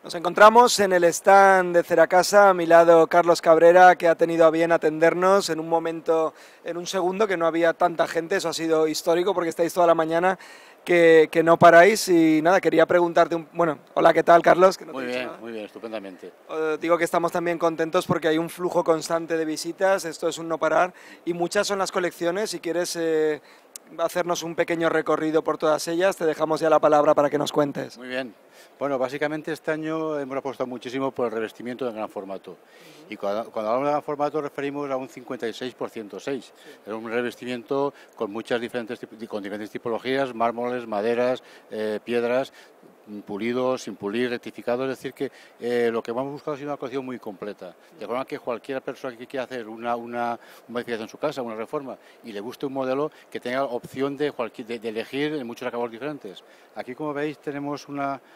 Nos encontramos en el stand de Ceracasa, a mi lado Carlos Cabrera, que ha tenido a bien atendernos en un momento, en un segundo, que no había tanta gente. Eso ha sido histórico porque estáis toda la mañana que no paráis. Y nada, quería preguntarte, bueno, hola, ¿qué tal, Carlos? Que no te he dicho nada. Muy bien, estupendamente. Digo que estamos también contentos porque hay un flujo constante de visitas, esto es un no parar, y muchas son las colecciones. Si quieres hacernos un pequeño recorrido por todas ellas, te dejamos ya la palabra para que nos cuentes. Muy bien. Bueno, básicamente este año hemos apostado muchísimo por el revestimiento de gran formato. Y cuando hablamos de gran formato referimos a un 56x106. Es un revestimiento con con diferentes tipologías, mármoles, maderas, piedras, pulidos, sin pulir, rectificados. Es decir, que lo que hemos buscado ha sido una colección muy completa. De forma que cualquier persona que quiera hacer una modificación en su casa, una reforma, y le guste un modelo, que tenga opción de elegir en muchos acabados diferentes. Aquí, como veis, tenemos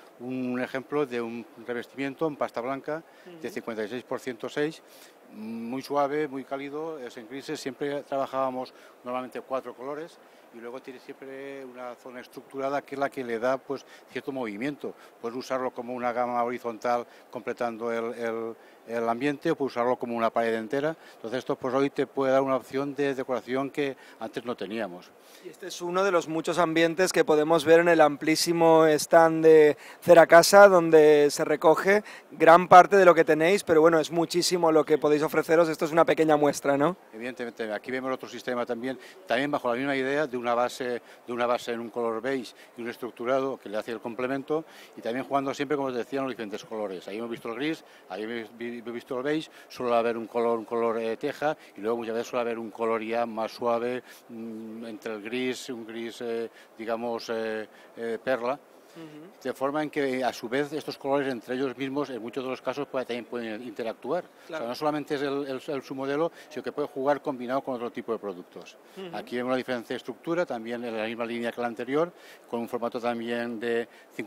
un ejemplo de un revestimiento en pasta blanca de 56x106, muy suave, muy cálido, es en grises. Siempre trabajábamos normalmente 4 colores y luego tiene siempre una zona estructurada que es la que le da pues cierto movimiento. Puedes usarlo como una gama horizontal completando el ambiente, o puedes usarlo como una pared entera. Entonces esto pues hoy te puede dar una opción de decoración que antes no teníamos. Y este es uno de los muchos ambientes que podemos ver en el amplísimo stand de Ceracasa, donde se recoge gran parte de lo que tenéis, pero bueno, es muchísimo lo que podéis ofreceros. Esto es una pequeña muestra, ¿no? Evidentemente, aquí vemos otro sistema también bajo la misma idea de una base en un color beige y un estructurado que le hace el complemento, y también jugando siempre, como os decía, en los diferentes colores. Ahí hemos visto el gris, ahí hemos visto el beige, suele haber un color teja, y luego muchas veces suele haber un color ya más suave, entre el gris, un gris, digamos, perla. De forma en que, a su vez, estos colores entre ellos mismos, en muchos de los casos, también pueden interactuar. Claro. O sea, no solamente es su modelo, sino que puede jugar combinado con otro tipo de productos. Aquí vemos la diferente estructura, también en la misma línea que la anterior, con un formato también de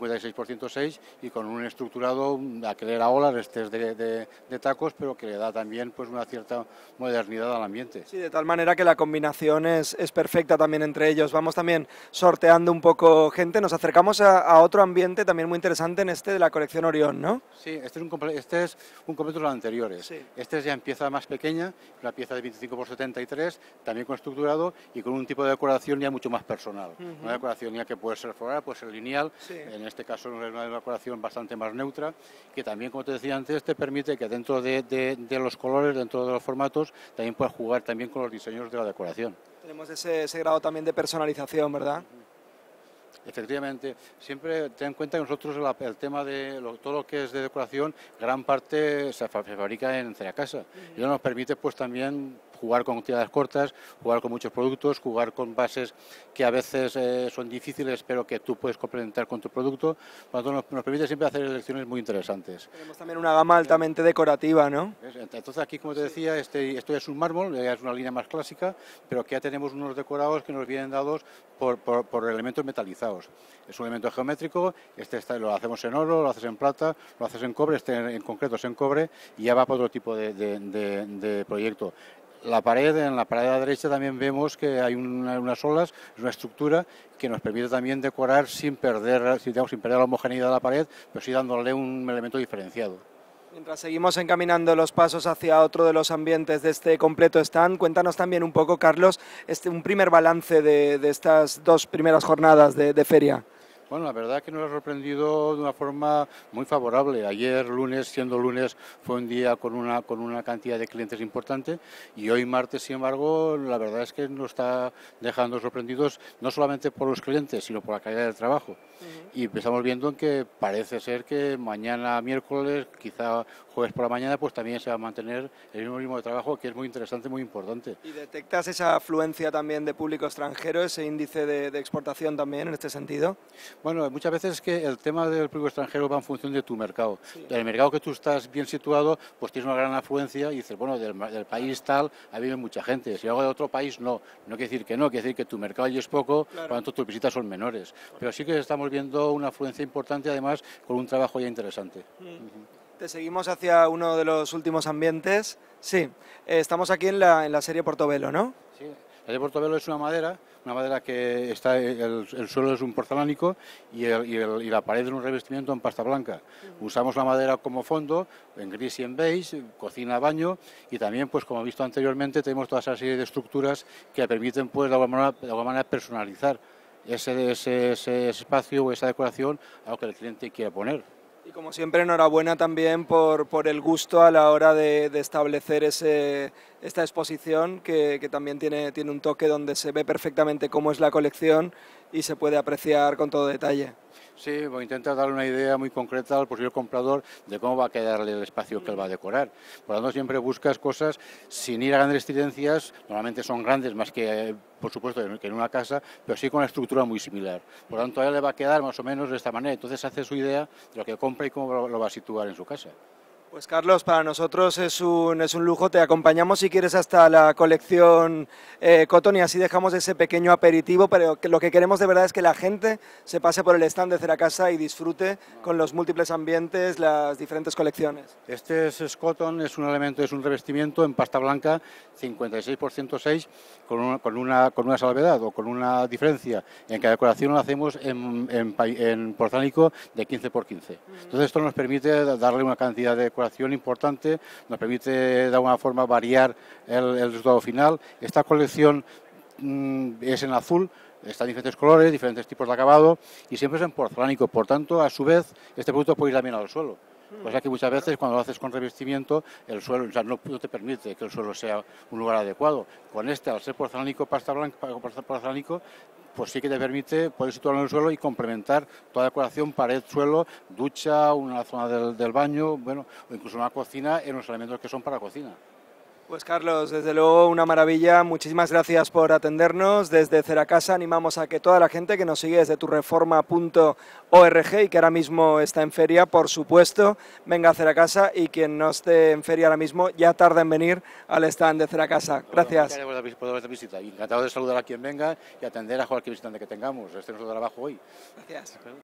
56x106 y con un estructurado, aquel era Olar, este es de tacos, pero que le da también pues una cierta modernidad al ambiente. Sí, de tal manera que la combinación es perfecta también entre ellos. Vamos también sorteando un poco gente, nos acercamos a otro ambiente también muy interesante en este de la colección Orión, ¿no? Sí, este es un completo de los anteriores. Sí. Este es ya en pieza más pequeña, una pieza de 25x73, también con estructurado y con un tipo de decoración ya mucho más personal. Una decoración ya que puede ser floral, puede ser lineal, sí. En este caso es una decoración bastante más neutra, que también, como te decía antes, te permite que dentro de los colores, dentro de los formatos, también puedas jugar también con los diseños de la decoración. Tenemos ese grado también de personalización, ¿verdad? Efectivamente, siempre ten en cuenta que nosotros el tema de todo lo que es de decoración, gran parte se fabrica en Ceracasa. Y eso nos permite pues también jugar con tiradas cortas, jugar con muchos productos, jugar con bases que a veces son difíciles, pero que tú puedes complementar con tu producto. Por lo tanto, nos permite siempre hacer elecciones muy interesantes. Tenemos también una gama altamente decorativa, ¿no? Entonces aquí, como te decía, esto ya es un mármol, ya es una línea más clásica, pero que ya tenemos unos decorados que nos vienen dados por elementos metalizados. Es un elemento geométrico, lo hacemos en oro, lo haces en plata, lo haces en cobre, en concreto es en cobre, y ya va para otro tipo de proyecto. En la pared de la derecha también vemos que hay unas olas, una estructura que nos permite también decorar sin perder la homogeneidad de la pared, pero sí dándole un elemento diferenciado. Mientras seguimos encaminando los pasos hacia otro de los ambientes de este completo stand, cuéntanos también un poco, Carlos, un primer balance de estas 2 primeras jornadas de feria. Bueno, la verdad que nos ha sorprendido de una forma muy favorable. Ayer, lunes, siendo lunes, fue un día con una cantidad de clientes importante, y hoy, martes, sin embargo, la verdad es que nos está dejando sorprendidos, no solamente por los clientes, sino por la calidad del trabajo. Y estamos viendo que parece ser que mañana, miércoles, quizá jueves por la mañana, pues también se va a mantener el mismo ritmo de trabajo, que es muy interesante, muy importante. ¿Y detectas esa afluencia también de público extranjero, ese índice de exportación también en este sentido? Bueno, muchas veces es que el tema del público extranjero va en función de tu mercado. Sí. En el mercado que tú estás bien situado, pues tienes una gran afluencia y dices, bueno, del país tal, ha habido mucha gente. Si hago de otro país, no. No quiere decir que no, quiere decir que tu mercado allí es poco, claro. Por lo tanto tus visitas son menores. Pero sí que estamos viendo una afluencia importante, además, con un trabajo ya interesante. Te seguimos hacia uno de los últimos ambientes. Sí, estamos aquí en la serie Portobello, ¿no? Sí. El de Portobelo es una madera que está, el suelo es un porcelánico y la pared es un revestimiento en pasta blanca. Usamos la madera como fondo, en gris y en beige, cocina, baño, y también, pues como he visto anteriormente, tenemos toda esa serie de estructuras que permiten, pues de alguna manera personalizar ese espacio o esa decoración a lo que el cliente quiera poner. Y como siempre, enhorabuena también por el gusto a la hora de establecer esta exposición, que también tiene un toque donde se ve perfectamente cómo es la colección y se puede apreciar con todo detalle. Sí, voy a intentar darle una idea muy concreta al posible comprador de cómo va a quedar el espacio que él va a decorar. Por lo tanto, siempre buscas cosas sin ir a grandes tendencias, normalmente son grandes más que, por supuesto, que en una casa, pero sí con una estructura muy similar. Por lo tanto, a él le va a quedar más o menos de esta manera. Entonces hace su idea de lo que compra y cómo lo va a situar en su casa. Pues Carlos, para nosotros es un lujo, te acompañamos si quieres hasta la colección Cotton y así dejamos ese pequeño aperitivo, pero lo que queremos de verdad es que la gente se pase por el stand de Ceracasa y disfrute con los múltiples ambientes, las diferentes colecciones. Este es Cotton, es un elemento, es un revestimiento en pasta blanca 56x106 con una salvedad o con una diferencia en que la decoración lo hacemos en porcelánico de 15x15. Entonces esto nos permite darle una cantidad de decoración importante, nos permite de alguna forma variar el resultado final. Esta colección es en azul, está en diferentes colores, diferentes tipos de acabado y siempre es en porcelánico, por tanto, a su vez, este producto puede ir también al suelo. O sea que muchas veces cuando lo haces con revestimiento, el suelo no te permite que el suelo sea un lugar adecuado. Con este, al ser porcelánico, pasta blanca, porcelánico, pues sí que te permite poder situarlo en el suelo y complementar toda la decoración, pared, suelo, ducha, una zona del baño, bueno, o incluso una cocina en los elementos que son para cocina. Pues Carlos, desde luego una maravilla, muchísimas gracias por atendernos. Desde Ceracasa animamos a que toda la gente que nos sigue desde tureforma.org y que ahora mismo está en feria, por supuesto, venga a Ceracasa y quien no esté en feria ahora mismo ya tarda en venir al stand de Ceracasa. Gracias. Encantado de saludar a quien venga y atender a cualquier visitante que tengamos. Este es nuestro trabajo hoy. Gracias.